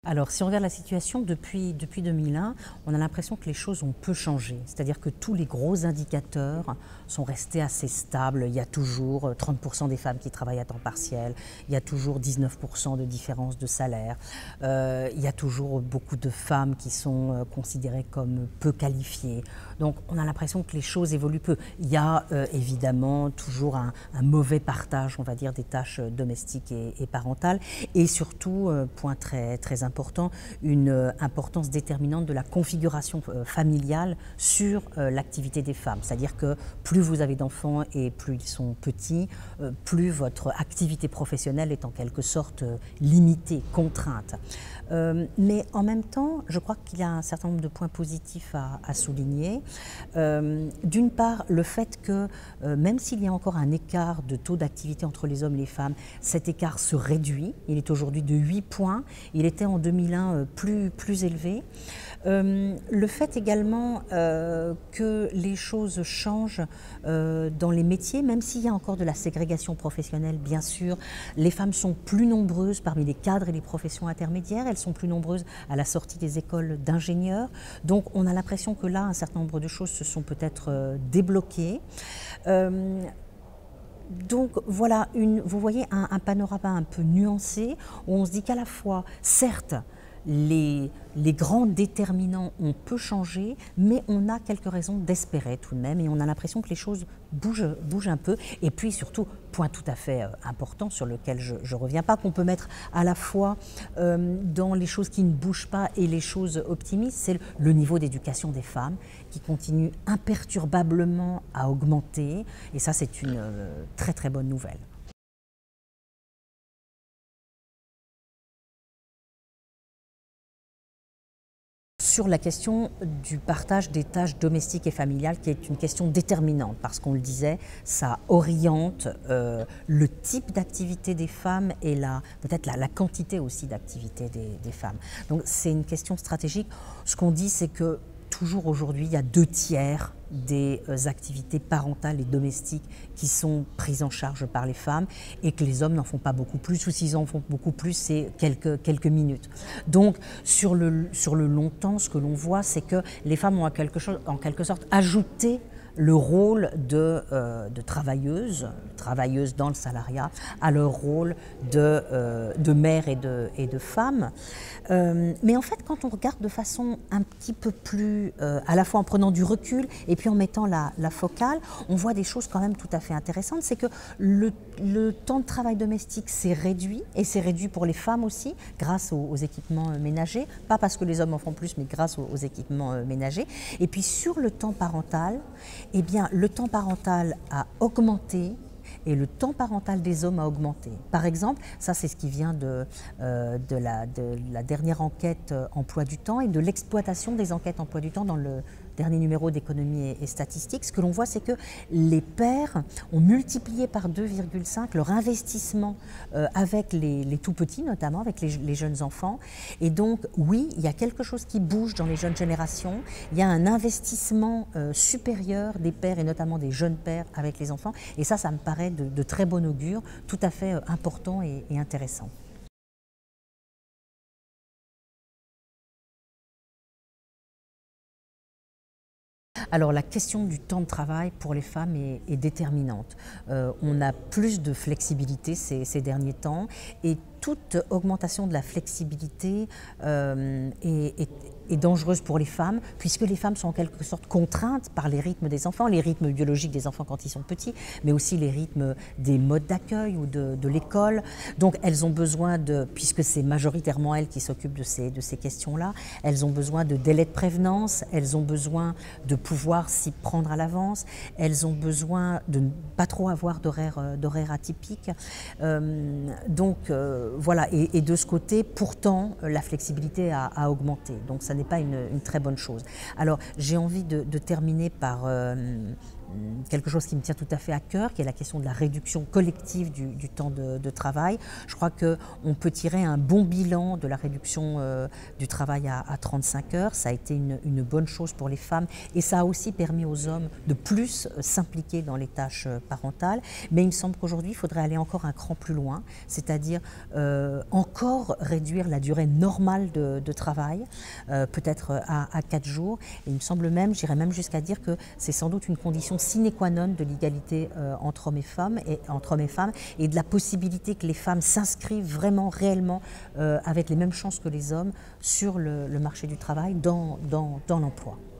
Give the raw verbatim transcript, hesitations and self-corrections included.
Alors, si on regarde la situation depuis, depuis deux mille un, on a l'impression que les choses ont peu changé. C'est-à-dire que tous les gros indicateurs sont restés assez stables. Il y a toujours trente pour cent des femmes qui travaillent à temps partiel, il y a toujours dix-neuf pour cent de différence de salaire, euh, il y a toujours beaucoup de femmes qui sont considérées comme peu qualifiées. Donc, on a l'impression que les choses évoluent peu. Il y a euh, évidemment toujours un, un mauvais partage, on va dire, des tâches domestiques et, et parentales. Et surtout, euh, point très, très important, important, une euh, importance déterminante de la configuration euh, familiale sur euh, l'activité des femmes. C'est-à-dire que plus vous avez d'enfants et plus ils sont petits, euh, plus votre activité professionnelle est en quelque sorte euh, limitée, contrainte. Euh, mais en même temps, je crois qu'il y a un certain nombre de points positifs à, à souligner. Euh, D'une part, le fait que euh, même s'il y a encore un écart de taux d'activité entre les hommes et les femmes, cet écart se réduit. Il est aujourd'hui de huit points. Il était en deux mille un plus, plus élevé. Euh, le fait également euh, que les choses changent euh, dans les métiers, même s'il y a encore de la ségrégation professionnelle, bien sûr, les femmes sont plus nombreuses parmi les cadres et les professions intermédiaires, elles sont plus nombreuses à la sortie des écoles d'ingénieurs. Donc on a l'impression que là, un certain nombre de choses se sont peut-être euh, débloquées. Euh, Donc voilà, une, vous voyez un, un panorama un peu nuancé où on se dit qu'à la fois, certes, les, les grands déterminants ont peu changé, mais on a quelques raisons d'espérer tout de même et on a l'impression que les choses bougent, bougent un peu. Et puis surtout, point tout à fait euh, important sur lequel je ne reviens pas, qu'on peut mettre à la fois euh, dans les choses qui ne bougent pas et les choses optimistes, c'est le, le niveau d'éducation des femmes qui continue imperturbablement à augmenter. Et ça, c'est une euh, très très bonne nouvelle. Sur la question du partage des tâches domestiques et familiales, qui est une question déterminante, parce qu'on le disait, ça oriente euh, le type d'activité des femmes et peut-être la, la quantité aussi d'activité des, des femmes. Donc c'est une question stratégique. Ce qu'on dit, c'est que toujours aujourd'hui, il y a deux tiers des activités parentales et domestiques qui sont prises en charge par les femmes et que les hommes n'en font pas beaucoup plus, ou s'ils en font beaucoup plus, c'est quelques, quelques minutes. Donc sur le, sur le long temps, ce que l'on voit, c'est que les femmes ont en quelque, chose, en quelque sorte ajouté le rôle de, euh, de travailleuses, travailleuses dans le salariat, à leur rôle de, euh, de mère et de, et de femme. Euh, mais en fait, quand on regarde de façon un petit peu plus, euh, à la fois en prenant du recul et puis en mettant la, la focale, on voit des choses quand même tout à fait intéressantes. C'est que le, le temps de travail domestique s'est réduit, et c'est réduit pour les femmes aussi, grâce aux, aux équipements ménagers. Pas parce que les hommes en font plus, mais grâce aux, aux équipements ménagers. Et puis sur le temps parental, eh bien, le temps parental a augmenté et le temps parental des hommes a augmenté. Par exemple, ça c'est ce qui vient de, euh, de, la, de la dernière enquête emploi du temps et de l'exploitation des enquêtes emploi du temps dans le dernier numéro d'économie et, et statistiques. Ce que l'on voit, c'est que les pères ont multiplié par deux virgule cinq leur investissement euh, avec les, les tout petits, notamment avec les, les jeunes enfants. Et donc, oui, il y a quelque chose qui bouge dans les jeunes générations. Il y a un investissement euh, supérieur des pères et notamment des jeunes pères avec les enfants. Et ça, ça me paraît de, de très bon augure, tout à fait euh, important et, et intéressant. Alors la question du temps de travail pour les femmes est, est déterminante. Euh, on a plus de flexibilité ces, ces derniers temps et toute augmentation de la flexibilité euh, est, est, est dangereuse pour les femmes, puisque les femmes sont en quelque sorte contraintes par les rythmes des enfants, les rythmes biologiques des enfants quand ils sont petits, mais aussi les rythmes des modes d'accueil ou de, de l'école. Donc elles ont besoin de, puisque c'est majoritairement elles qui s'occupent de ces, de ces questions-là, elles ont besoin de délais de prévenance, elles ont besoin de pouvoir s'y prendre à l'avance, elles ont besoin de ne pas trop avoir d'horaires d'horaires atypiques. Euh, donc euh, voilà, et, et de ce côté, pourtant, la flexibilité a, a augmenté. Donc ça n'est pas une, une très bonne chose. Alors j'ai envie de, de terminer par, euh, quelque chose qui me tient tout à fait à cœur, qui est la question de la réduction collective du, du temps de, de travail. Je crois qu'on peut tirer un bon bilan de la réduction euh, du travail à, à trente-cinq heures. Ça a été une, une bonne chose pour les femmes et ça a aussi permis aux hommes de plus s'impliquer dans les tâches parentales. Mais il me semble qu'aujourd'hui, il faudrait aller encore un cran plus loin, c'est-à-dire euh, encore réduire la durée normale de, de travail, euh, peut-être à, à quatre jours. Et il me semble même, j'irais même jusqu'à dire que c'est sans doute une condition sine qua non de l'égalité euh, entre hommes et femmes et entre hommes et femmes et de la possibilité que les femmes s'inscrivent vraiment réellement euh, avec les mêmes chances que les hommes sur le, le marché du travail dans, dans, dans l'emploi.